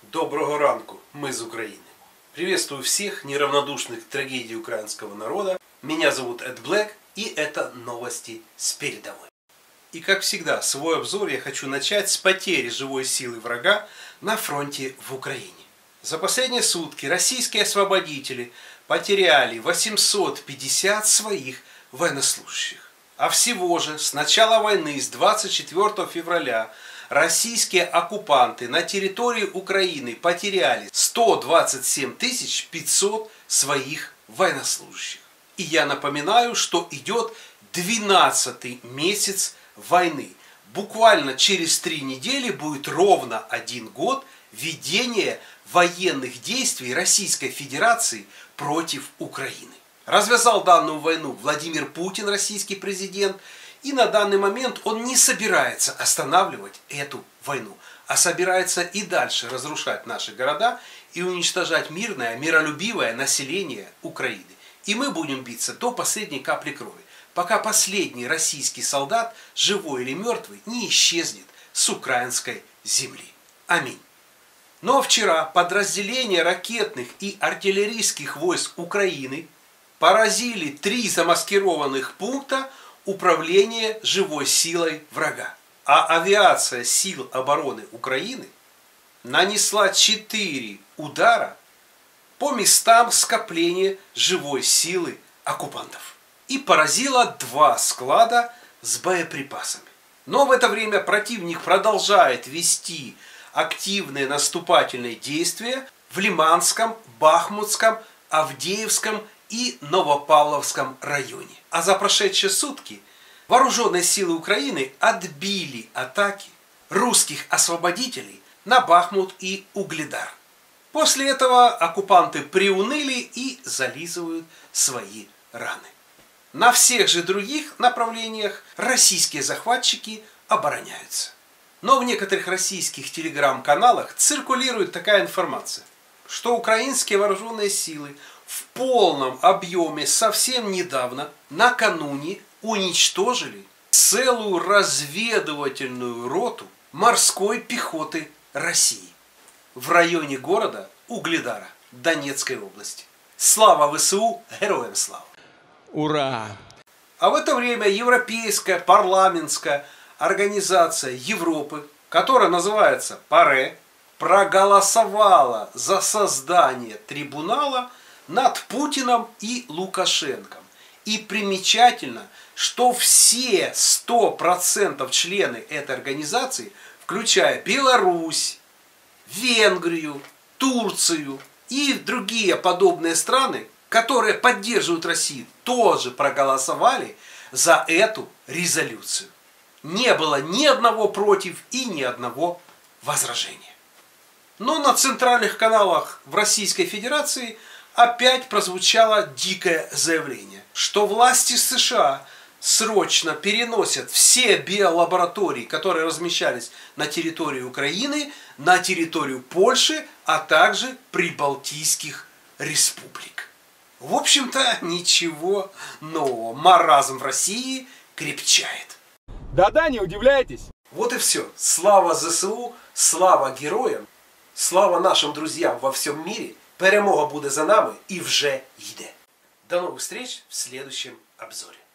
Доброго ранку, мы из Украины. Приветствую всех неравнодушных к трагедии украинского народа. Меня зовут Эд Блэк, и это новости с передовой. И как всегда, свой обзор я хочу начать с потери живой силы врага на фронте в Украине. За последние сутки российские освободители потеряли 850 своих военнослужащих. А всего же с начала войны, с 24 февраля, российские оккупанты на территории Украины потеряли 127 500 своих военнослужащих. И я напоминаю, что идет 12-й месяц войны. Буквально через 3 недели будет ровно 1 год ведения военных действий Российской Федерации против Украины. Развязал данную войну Владимир Путин, российский президент, и на данный момент он не собирается останавливать эту войну, а собирается и дальше разрушать наши города и уничтожать мирное, миролюбивое население Украины. И мы будем биться до последней капли крови, пока последний российский солдат, живой или мертвый, не исчезнет с украинской земли. Аминь. Но вчера подразделения ракетных и артиллерийских войск Украины поразили 3 замаскированных пункта управления живой силой врага. А авиация сил обороны Украины нанесла 4 удара по местам скопления живой силы оккупантов и поразила 2 склада с боеприпасами. Но в это время противник продолжает вести активные наступательные действия в Лиманском, Бахмутском, Авдеевском и Новопавловском районе. А за прошедшие сутки вооруженные силы Украины отбили атаки русских освободителей на Бахмут и Угледар. После этого оккупанты приуныли и зализывают свои раны. На всех же других направлениях российские захватчики обороняются. Но в некоторых российских телеграм-каналах циркулирует такая информация, что украинские вооруженные силы в полном объеме совсем недавно, накануне, уничтожили целую разведывательную роту морской пехоты России в районе города Угледара Донецкой области. Слава ВСУ, героям слава! Ура! А в это время Европейская парламентская организация Европы, которая называется ПАРЕ, проголосовала за создание трибунала над Путиным и Лукашенко. И примечательно, что все 100% члены этой организации, включая Беларусь, Венгрию, Турцию и другие подобные страны, которые поддерживают Россию, тоже проголосовали за эту резолюцию. Не было ни одного против и ни одного возражения. Но на центральных каналах в Российской Федерации опять прозвучало дикое заявление, что власти США срочно переносят все биолаборатории, которые размещались на территории Украины, на территорию Польши, а также прибалтийских республик. В общем-то, ничего нового. Маразм в России крепчает. Да-да, не удивляйтесь. Вот и все. Слава ЗСУ, слава героям, слава нашим друзьям во всем мире. Перемога буде за нами і вже йде. До новых встреч в следующем обзоре.